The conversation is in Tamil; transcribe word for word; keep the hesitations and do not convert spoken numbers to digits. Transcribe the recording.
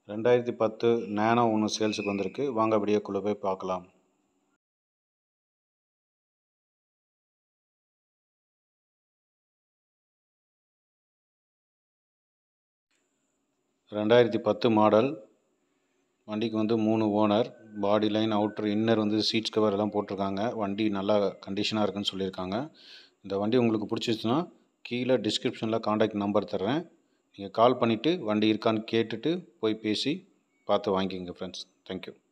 ரெண்டாயிரத்தி பத்து நேனோ ஒன்று சேல்ஸுக்கு வந்திருக்கு. வாங்க வீடியோக்குள்ளே போய் பார்க்கலாம். ரெண்டாயிரத்தி பத்து மாடல். வண்டிக்கு வந்து மூணு owner. Body line, outer, inner வந்து சீட்ஸ் கவர் எல்லாம் போட்டிருக்காங்க. வண்டி நல்லா கண்டிஷனாக இருக்குன்னு சொல்லியிருக்காங்க. இந்த வண்டி உங்களுக்கு பிடிச்சிச்சுன்னா கீழே டிஸ்கிரிப்ஷனில் காண்டாக்ட் நம்பர் தர்றேன். நீங்கள் கால் பண்ணிவிட்டு வண்டி இருக்கான்னு கேட்டுட்டு போய் பேசி பார்த்து வாங்கிக்கோங்க ஃப்ரெண்ட்ஸ். தேங்க்யூ.